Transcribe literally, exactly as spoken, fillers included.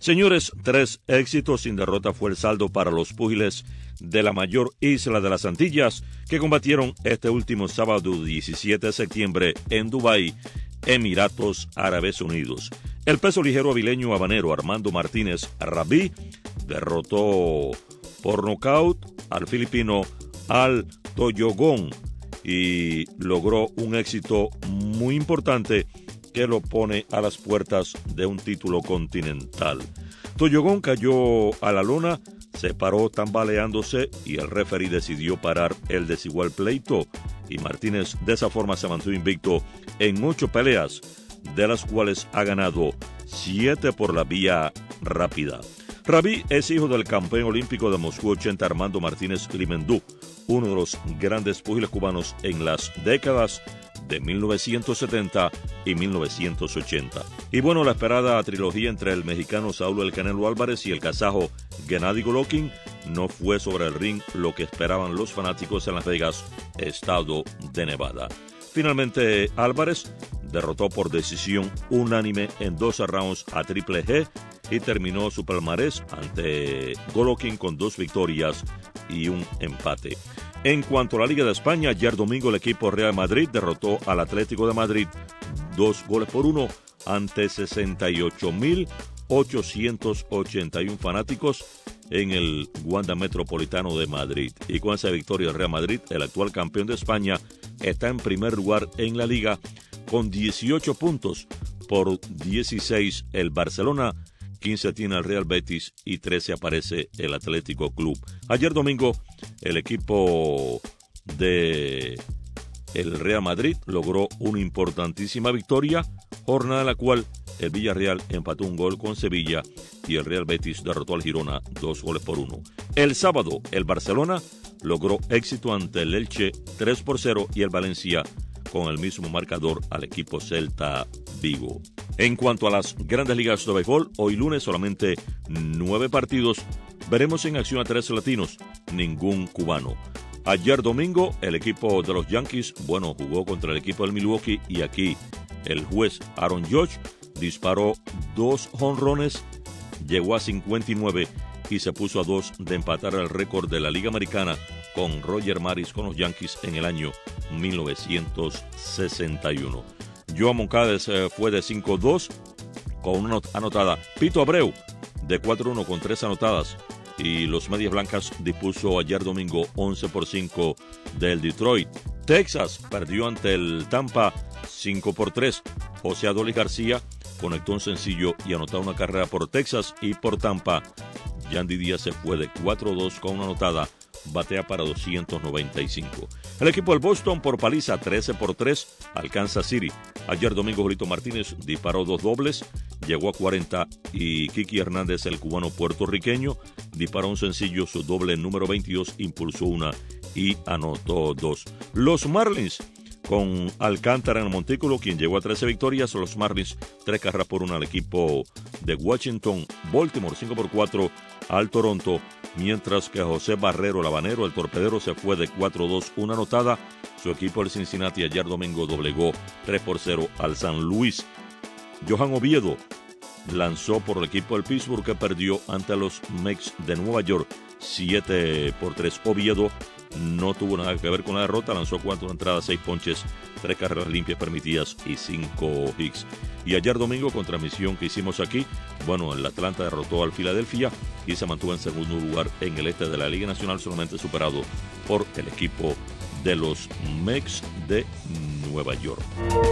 Señores, tres éxitos sin derrota fue el saldo para los púgiles de la mayor isla de las Antillas, que combatieron este último sábado diecisiete de septiembre en Dubái, Emiratos Árabes Unidos. El peso ligero avileño habanero Armando Martínez Rabí derrotó por nocaut al filipino Al Toyogón y logró un éxito muy importante que lo pone a las puertas de un título continental. Toyogón cayó a la lona, se paró tambaleándose y el referee decidió parar el desigual pleito y Martínez de esa forma se mantuvo invicto en ocho peleas, de las cuales ha ganado siete por la vía rápida. Rabí es hijo del campeón olímpico de Moscú ochenta Armando Martínez Limendú, uno de los grandes púgiles cubanos en las décadas de mil novecientos setenta y mil novecientos ochenta. Y bueno, la esperada trilogía entre el mexicano Saúl El Canelo Álvarez y el kazajo Gennady Golovkin no fue sobre el ring lo que esperaban los fanáticos en Las Vegas, estado de Nevada. Finalmente, Álvarez derrotó por decisión unánime en doce rounds a Triple G y terminó su palmarés ante Golovkin con dos victorias y un empate. En cuanto a la Liga de España, ayer domingo el equipo Real Madrid derrotó al Atlético de Madrid dos goles por uno ante sesenta y ocho mil ochocientos ochenta y uno fanáticos en el Wanda Metropolitano de Madrid. Y con esa victoria el Real Madrid, el actual campeón de España, está en primer lugar en la Liga con dieciocho puntos por dieciséis el Barcelona, quince tiene el Real Betis y trece aparece el Atlético Club. Ayer domingo el equipo de el Real Madrid logró una importantísima victoria, jornada en la cual el Villarreal empató un gol con Sevilla y el Real Betis derrotó al Girona dos goles por uno. El sábado el Barcelona logró éxito ante el Elche tres por cero y el Valencia con el mismo marcador al equipo Celta Vigo. En cuanto a las grandes ligas de béisbol, hoy lunes solamente nueve partidos. Veremos en acción a tres latinos, ningún cubano. Ayer domingo el equipo de los Yankees, bueno, jugó contra el equipo del Milwaukee y aquí el juez Aaron Judge disparó dos jonrones, llegó a cincuenta y nueve y se puso a dos de empatar el récord de la Liga Americana con Roger Maris con los Yankees en el año mil novecientos sesenta y uno. Joan Moncada eh, fue de cinco dos con una anotada. Pito Abreu de cuatro uno con tres anotadas. Y los Medias Blancas dispuso ayer domingo once por cinco del Detroit. Texas perdió ante el Tampa cinco por tres. José Adolis García conectó un sencillo y anotó una carrera por Texas y por Tampa. Yandy Díaz se fue de cuatro dos con una anotada. Batea para doscientos noventa y cinco. El equipo del Boston por paliza trece por tres al Kansas City. Ayer domingo Julito Martínez disparó dos dobles, llegó a cuarenta y Kiki Hernández, el cubano puertorriqueño, disparó un sencillo, su doble número veintidós, impulsó una y anotó dos. Los Marlins con Alcántara en el montículo, quien llegó a trece victorias. Los Marlins tres carreras por una al equipo de Washington. Baltimore cinco por cuatro al Toronto, mientras que José Barrero, el habanero, el torpedero, se fue de cuatro dos, una anotada. Su equipo, el Cincinnati, ayer domingo doblegó tres por cero al San Luis. Johan Oviedo lanzó por el equipo del Pittsburgh, que perdió ante los Mets de Nueva York siete por tres. Oviedo no tuvo nada que ver con la derrota, lanzó cuatro entradas, seis ponches, tres carreras limpias permitidas y cinco hits. Y ayer domingo, con transmisión que hicimos aquí, bueno, el Atlanta derrotó al Filadelfia y se mantuvo en segundo lugar en el este de la Liga Nacional, solamente superado por el equipo de los Mets de Nueva York.